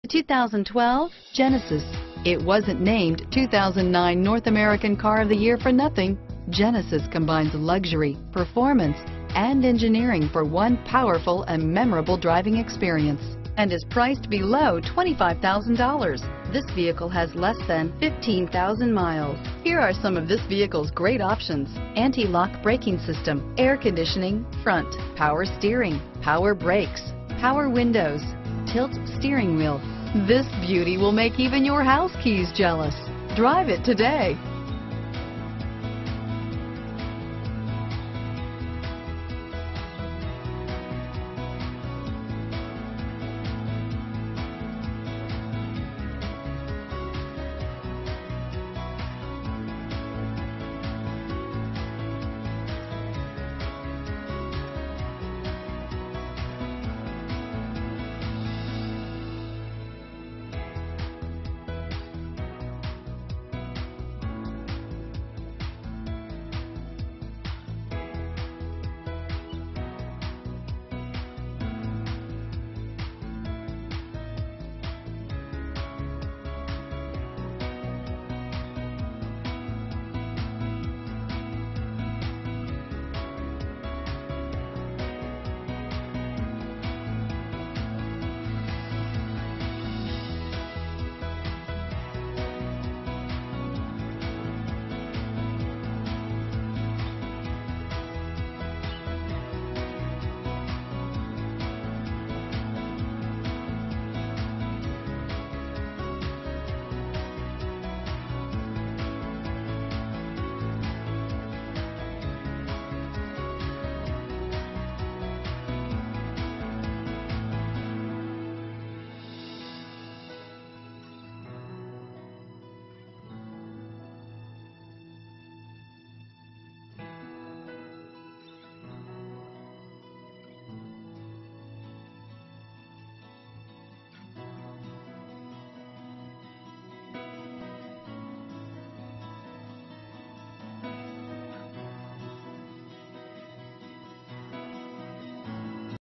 2012 Genesis. It wasn't named 2009 North American Car of the Year for nothing. Genesis combines luxury, performance, and engineering for one powerful and memorable driving experience, and is priced below $25,000. This vehicle has less than 15,000 miles. Here are some of this vehicle's great options: anti-lock braking system, air conditioning, front, power steering, power brakes, power windows, tilt steering wheel. This beauty will make even your house keys jealous. Drive it today.